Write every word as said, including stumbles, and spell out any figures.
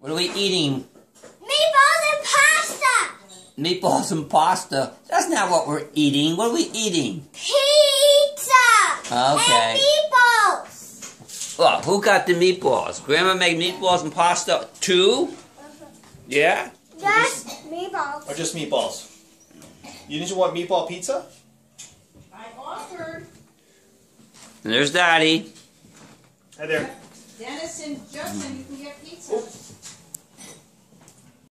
What are we eating? Meatballs and pasta! Meatballs and pasta. That's not what we're eating. What are we eating? Pizza! Okay. And meatballs! Well, who got the meatballs? Grandma made meatballs and pasta too? Yeah? Just meatballs. Or just meatballs? You didn't want meatball pizza? I offered. And there's Daddy. Hi there. Dennis and Justin, you can